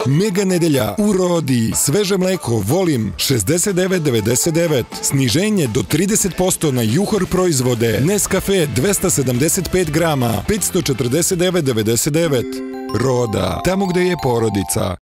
Mega nedelja u Rodi. Sveže mleko volim 69,99. Sniženje do 30% na Juhor proizvode. Nescafe 275 grama 549,99. Roda, tamo gde je porodica.